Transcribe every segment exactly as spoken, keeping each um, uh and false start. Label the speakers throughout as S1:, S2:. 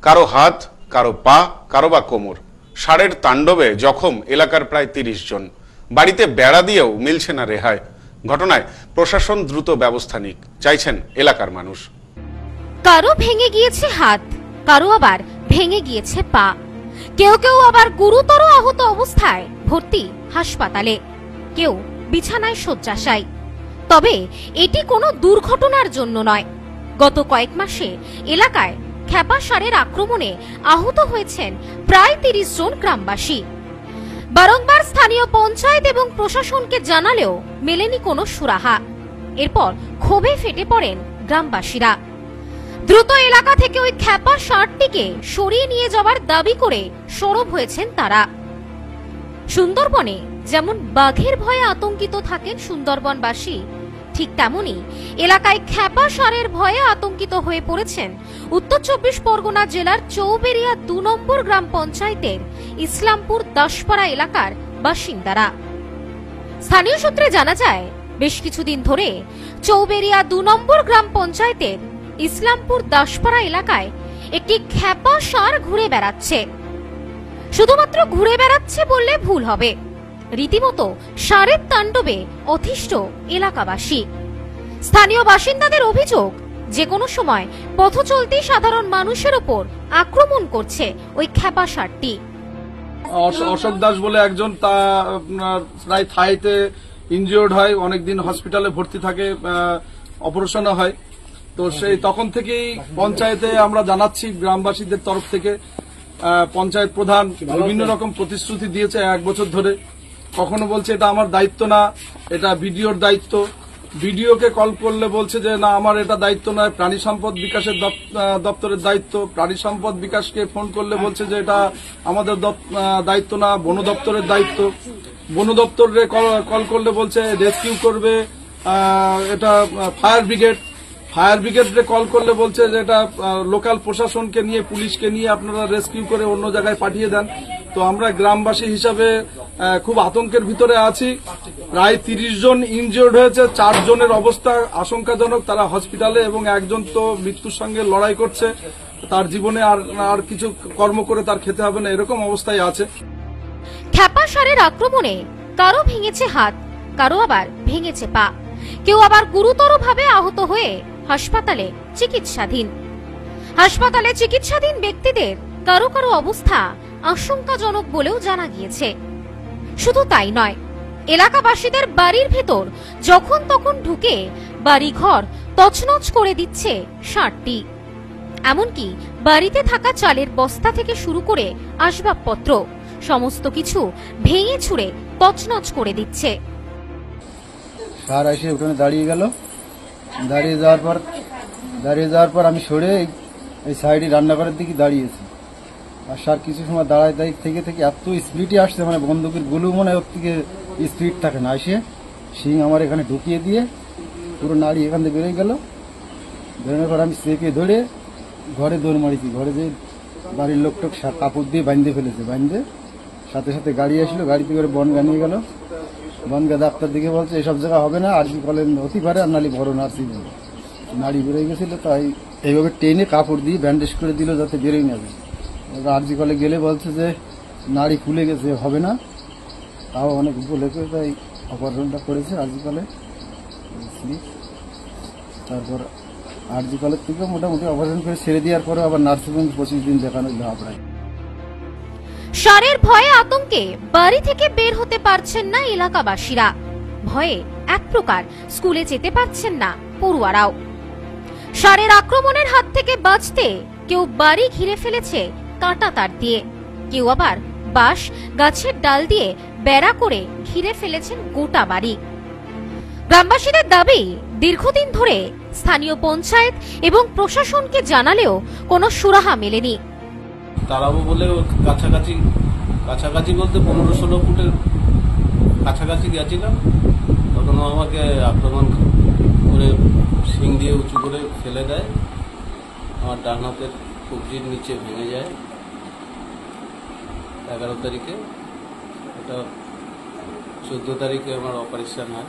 S1: কারো হাত, কারো পা, কারো বা কোমর। ষাঁড়ের তাণ্ডবে জখম এলাকার প্রায় তিরিশ জন। বাড়িতে বেড়া দিয়েও মিলছে না রেহাই। ঘটনায় প্রশাসন দ্রুত ব্যবস্থা নিক চাইছেন এলাকার মানুষ।
S2: কারো ভেঙে গিয়েছে হাত, কারো আবার ভেঙে গিয়েছে পা, কেউ কেউ আবার গুরুতর আহত অবস্থায় ভর্তি হাসপাতালে, কেউ বিছানায় শয্যাশায়ী। তবে এটি কোনো দুর্ঘটনার জন্য নয়। গত কয়েক মাসে এলাকায় খেপা ষাঁড়ের আক্রমণে আহত হয়েছেন প্রায় তিরিশ জন গ্রামবাসী। বারংবার স্থানীয় পঞ্চায়েত এবং প্রশাসনকে জানালেও মেলেনি কোনো সুরাহা। এরপর ক্ষোভে ফেটে পড়েন গ্রামবাসীরা। দ্রুত এলাকা থেকে ওই খেপা ষাঁড়টিকে সরিয়ে নিয়ে যাওয়ার দাবি করে সরব হয়েছেন তারা। সুন্দরবনে যেমন বাঘের ভয়ে আতঙ্কিত থাকেন সুন্দরবনবাসী, ঠিক তেমনি এলাকায় খেপা ষাঁড়ের ভয়ে আতঙ্কিত হয়ে পড়েছেন উত্তর চব্বিশ পরগনা জেলার চৌবেরিয়া দু নম্বর গ্রাম পঞ্চায়েতের ইসলামপুর দাসপাড়া এলাকার বাসিন্দারা। স্থানীয় সূত্রে জানা যায়, বেশ কিছুদিন ধরে চৌবেরিয়া দু নম্বর গ্রাম পঞ্চায়েতের ইসলামপুর দাসপাড়া এলাকায় একটি খেপা ষাঁড় ঘুরে বেড়াচ্ছে। শুধুমাত্র ঘুরে বেড়াচ্ছে বললে ভুল হবে, রীতিমতো ষাঁড়ের তাণ্ডবে অতিষ্ঠ এলাকাবাসী। স্থানীয় বাসিন্দাদের অভিযোগ, যে কোনো সময় পথচলতি সাধারণ মানুষের ওপর আক্রমণ করছে ওই খেপা ষাঁড়টি।
S3: অশোক দাস বলে একজন, তা প্রায় থাইতে ইনজিওর্ড হয়, অনেকদিন হসপিটালে ভর্তি থাকে, অপারেশন হয়। তো সেই তখন থেকেই পঞ্চায়েতে আমরা জানাচ্ছি গ্রামবাসীদের তরফ থেকে। পঞ্চায়েত প্রধান বিভিন্ন রকম প্রতিশ্রুতি দিয়েছে এক বছর ধরে। কখনো বলছে এটা আমার দায়িত্ব না, এটা বিডিওর দায়িত্ব। বিডিওকে কল করলে বলছে যে না, আমার এটা দায়িত্ব নয়, প্রাণী সম্পদ বিকাশের দপ্তরের দায়িত্ব। প্রাণী সম্পদ বিকাশকে ফোন করলে বলছে যে এটা আমাদের দায়িত্ব না, বন দপ্তরের দায়িত্ব। বন দপ্তরে কল করলে বলছে রেস্কিউ করবে, এটা ফায়ার ব্রিগেড। ফায়ার ব্রিগেডে কল করলে বলছে যে এটা লোকাল প্রশাসনকে নিয়ে, পুলিশকে নিয়ে আপনারা রেস্কিউ করে অন্য জায়গায় পাঠিয়ে দেন। তো আমরা গ্রামবাসী হিসাবে খুব আতঙ্কের ভিতরে আছি। প্রায় তিরিশ জন ইনজিওর্ড হয়েছে, চার জনের অবস্থা আশঙ্কাজনক, তারা হসপিটালে, এবং একজন তো মৃত্যুর সঙ্গে লড়াই করছে। তার জীবনে আর আর কিছু কর্ম করে তার খেতে হবে না, এরকম অবস্থায় আছে।
S2: খেপা ষাঁড়ের আক্রমণে কারো ভেঙেছে হাত, কারো আবার ভেঙেছে পা, কেউ আবার গুরুতরভাবে আহত হয়ে হাসপাতালে চিকিৎসাধীন। হাসপাতালে চিকিৎসাধীন ব্যক্তিদের কারো কারো অবস্থা আশঙ্কাজনক বলেও জানা গিয়েছে। শুধু তাই নয়, এলাকাবাসীদের বাড়ির ভেতর যখন তখন ঢুকে বাড়িঘর তছনছ করে দিচ্ছে ষাঁড়টি। এমনকি বাড়িতে থাকা চালের বস্তা থেকে শুরু করে আসবাবপত্র সমস্ত কিছু ভেঙে ছুঁড়ে তছনছ করে দিচ্ছে।
S4: ষাঁড় এসে উঠোনে দাঁড়িয়ে গেল। দাঁড়িয়ে যাওয়ার পর দাঁড়িয়ে যাওয়ার পর আমি সরে এই সাইডে রান্নাঘরের দিকে দাঁড়িয়েছি। আর ষাঁড় কিছু সময় দাঁড়ায় দাঁড়িয়ে থেকে থেকে এত স্পিডে আসছে, মানে বন্দুকের গুলু মনে হয় ওর থেকে স্পিড থাকে না। এসে শিং আমার এখানে ঢুকিয়ে দিয়ে পুরো নাড়ি এখান থেকে বেরোয় গেল। বেরোনোর পর আমি চেপে ধরে ঘরে দৌড় মারিছি। ঘরে যে বাড়ির লোকটোক কাপড় দিয়ে বাঁধতে ফেলেছে, বাঁধতে সাথে সাথে গাড়ি আসলো, গাড়িতে করে বনগা নিয়ে গেল। বনগা ডাক্তার দিকে বলছে এসব জায়গা হবে না, আর জি কলেন হতে পারে, আর নালি বড় নার্সিং হোম। নাড়ি বেরোয় গেছিল, তাই এইভাবে টেনে কাপড় দিয়ে ব্যান্ডেজ করে দিল যাতে বেরোয় না যায়। এবার আর জি কলে গেলে বলছে যে নাড়ি খুলে গেছে, হবে না। তাও অনেক বলেছে, তাই অপারেশনটা করেছে আর জি কলে। তারপর আর জি কলের থেকে মোটামুটি অপারেশন করে ছেড়ে দেওয়ার পরে আবার নার্সিং হোম পঁচিশ দিন দেখানো হাবড়ায়।
S2: ষাঁড়ের ভয়ে আতঙ্কে বাড়ি থেকে বের হতে পারছেন না এলাকাবাসীরা। ভয়ে এক প্রকার স্কুলে যেতে পারছেন না পড়ুয়ারাও। ষাঁড়ের আক্রমণের হাত থেকে বাঁচতে কেউ বাড়ি ঘিরে ফেলেছে কাঁটা তার দিয়ে, কেউ আবার বাঁশ গাছের ডাল দিয়ে বেড়া করে ঘিরে ফেলেছেন গোটা বাড়ি। গ্রামবাসীদের দাবি, দীর্ঘদিন ধরে স্থানীয় পঞ্চায়েত এবং প্রশাসনকে জানালেও কোনো সুরাহা মেলেনি।
S5: তারাবো বলে কাছাকাছি কাছাকাছি বলতে পনেরো ষোলো ফুটের কাছাকাছি গেছিলাম, তখন আমাকে আক্রমণ করে শিং দিয়ে উঁচু করে ফেলে দেয়। আমার ডান হাতের কবজির নিচে ভেঙে যায় এগারো তারিখে। এটা চোদ্দ তারিখে আমার অপারেশন হয়।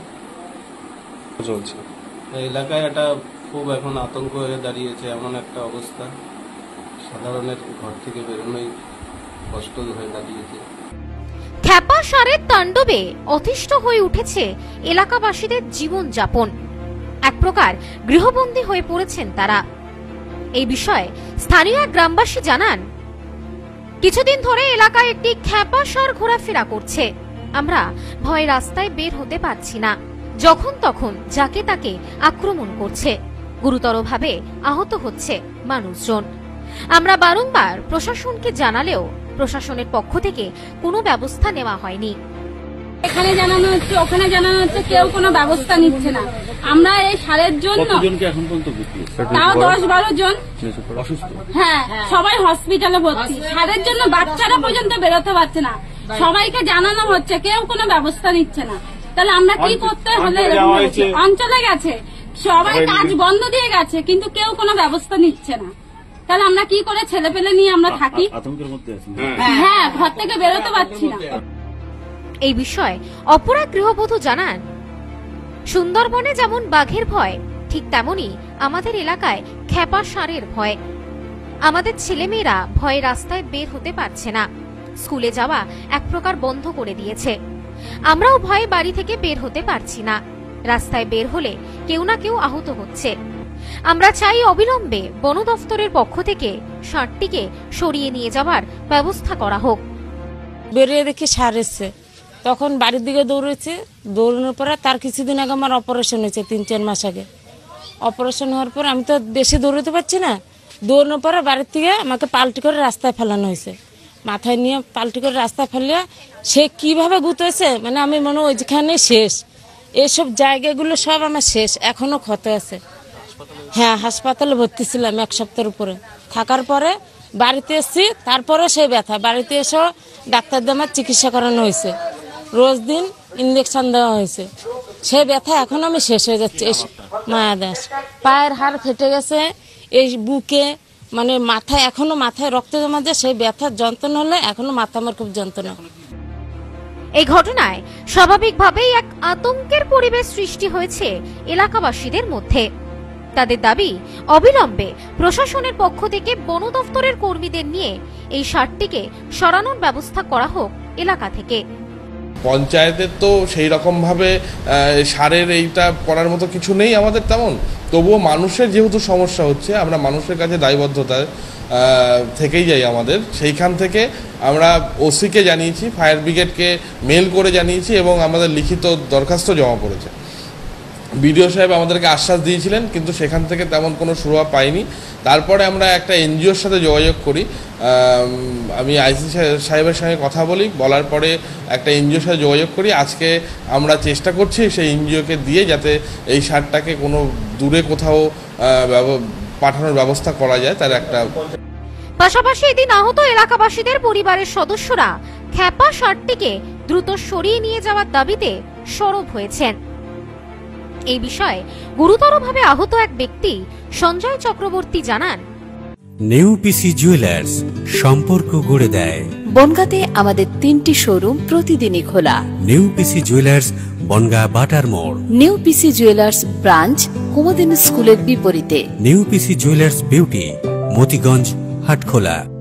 S5: এলাকায় একটা খুব এখন আতঙ্ক হয়ে দাঁড়িয়েছে, এমন একটা অবস্থা। সাধারণের ঘর থেকে বেরোনোই কষ্ট হয়ে দাঁড়িয়েছে।
S2: খ্যাপা সারের তাণ্ডবে অতিষ্ঠ হয়ে উঠেছে এলাকাবাসীদের জীবনযাপন। এক প্রকার গৃহবন্দী হয়ে পড়েছেন তারা। এই বিষয়ে স্থানীয় এক গ্রামবাসী জানান, কিছুদিন ধরে এলাকায় একটি খ্যাপা সার ঘোরাফেরা করছে। আমরা ভয়ে রাস্তায় বের হতে পারছি না। যখন তখন যাকে তাকে আক্রমণ করছে, গুরুতরভাবে আহত হচ্ছে মানুষজন। আমরা বারংবার প্রশাসনকে জানালেও প্রশাসনের পক্ষ থেকে কোনো ব্যবস্থা নেওয়া হয়নি।
S6: এখানে জানানো হচ্ছে, ওখানে জানানো হচ্ছে, কেউ কোনো ব্যবস্থা নিচ্ছে না। আমরা এই সারের জন্য তাও দশ বারো জন অসুস্থ, হ্যাঁ সবাই হসপিটালে ভর্তি। সারের জন্য বাচ্চারা পর্যন্ত বেরোতে পারছে না। সবাইকে জানানো হচ্ছে, কেউ কোনো ব্যবস্থা নিচ্ছে না। তাহলে আমরা কি করতে হলে অঞ্চলে গেছে, সবাই কাজ বন্ধ দিয়ে গেছে, কিন্তু কেউ কোনো ব্যবস্থা নিচ্ছে না। তাহলে আমরা কি করে ছেলে পেলে নিয়ে আমরা থাকি? হ্যাঁ, ঘর থেকে বেরোতে পারছি না।
S2: এই বিষয়ে অপর এক গৃহবধূ জানান, সুন্দরবনে যেমন বাঘের ভয়, ঠিক তেমনি আমাদের এলাকায় খ্যাপা সারের ভয়। আমাদের ছেলেমেয়েরা ভয়ে রাস্তায় বের হতে পারছে না। স্কুলে যাওয়া এক প্রকার বন্ধ করে দিয়েছে। আমরাও ভয়ে বাড়ি থেকে বের হতে পারছি না। রাস্তায় বের হলে কেউ না কেউ আহত হচ্ছে। আমরা চাই অবিলম্বে বন দফতরের পক্ষ থেকে ষাঁড়টিকে সরিয়ে নিয়ে যাওয়ার ব্যবস্থা করা হোক।
S7: বেরিয়ে দেখি সার এসছে, তখন বাড়ির দিকে দৌড়েছে। দৌড়ানোর পরে তার কিছুদিন আগে আমার অপারেশন হয়েছে, তিন চার মাস আগে। অপারেশন হওয়ার পর আমি তো বেশি দৌড়াতে পারছি না। দৌড়ানোর পরে বাড়ির থেকে আমাকে পাল্টি করে রাস্তায় ফেলানো হয়েছে। মাথায় নিয়ে পাল্টি করে রাস্তায় ফেলিয়ে সে কিভাবে গুতেছে, মানে আমি মনে হয় ওইখানে শেষ। এইসব জায়গাগুলো সব আমার শেষ, এখনো ক্ষত আছে। হ্যাঁ, হাসপাতালে ভর্তি ছিলাম এক সপ্তাহের উপরে। থাকার পরে বাড়িতে এসেছি, তারপরে সেই ব্যথা। বাড়িতে এসেও ডাক্তার দিয়ে আমার চিকিৎসা করানো হয়েছে, রোজ দিন ইঞ্জেকশন দেওয়া হয়েছে। সেই ব্যথা এখন আমি শেষ হয়ে যাচ্ছে। মায়া দাস পায়ের হাড় ফেটে গেছে, এই বুকে মানে মাথায় এখনো মাথায় রক্ত জমা যায়। সেই ব্যথার যন্ত্রণা হলে এখনো মাথা আমার খুব যন্ত্রণা।
S2: এই ঘটনায় স্বাভাবিকভাবেই এক আতঙ্কের পরিবেশ সৃষ্টি হয়েছে এলাকাবাসীদের মধ্যে। তাদের দাবি, অবিলম্বে প্রশাসনের পক্ষ থেকে বন দফতরের কর্মীদের নিয়ে এই ষাঁড়টিকে সরানোর ব্যবস্থা করা হোক এলাকা থেকে।
S8: পঞ্চায়েতের তো সেই রকম ভাবে সারের এইটা করার মতো কিছু নেই আমাদের তেমন। তবুও মানুষের যেহেতু সমস্যা হচ্ছে, আমরা মানুষের কাছে দায়বদ্ধতা থেকেই যাই আমাদের। সেইখান থেকে আমরা ওসিকে জানিয়েছি, ফায়ার ব্রিগেডকে মেল করে জানিয়েছি এবং আমাদের লিখিত দরখাস্ত জমা পড়েছে। বিডিও সাহেব আমাদেরকে আশ্বাস দিয়েছিলেন, কিন্তু সেখান থেকে তেমন কোনো সুরাহা পাইনি। তারপরে আমরা একটা এনজিওর সাথে যোগাযোগ করি। আমি আইসি সাহেবের সঙ্গে কথা বলি, বলার পরে একটা এনজিওর সাথে যোগাযোগ করি। আজকে আমরা চেষ্টা করছি সেই এনজিওকে দিয়ে যাতে এই সারটাকে কোনো দূরে কোথাও পাঠানোর ব্যবস্থা করা যায়, তার একটা।
S2: পাশাপাশি এদিন আহত এলাকাবাসীদের পরিবারের সদস্যরা খ্যাপা ষাঁড়টিকে দ্রুত সরিয়ে নিয়ে যাওয়ার দাবিতে সরব হয়েছেন। এই বিষয়ে গুরুতরভাবে আহত এক ব্যক্তি সঞ্জয় চক্রবর্তী জানান,
S9: নেউপিসি জুয়েলার্স সম্পর্ক গড়ে দেয়।
S10: বনগাঁতে আমাদের তিনটি শোরুম প্রতিদিনই খোলা।
S9: নেউপিসি জুয়েলার্স, বনগাঁ বাটার মোড়।
S10: নেউপিসি জুয়েলার্স ব্রাঞ্চ কুমদিন স্কুলের বিপরীতে।
S9: নেউপিসি জুয়েলার্স বিউটি, মতিগঞ্জ, হাটখোলা।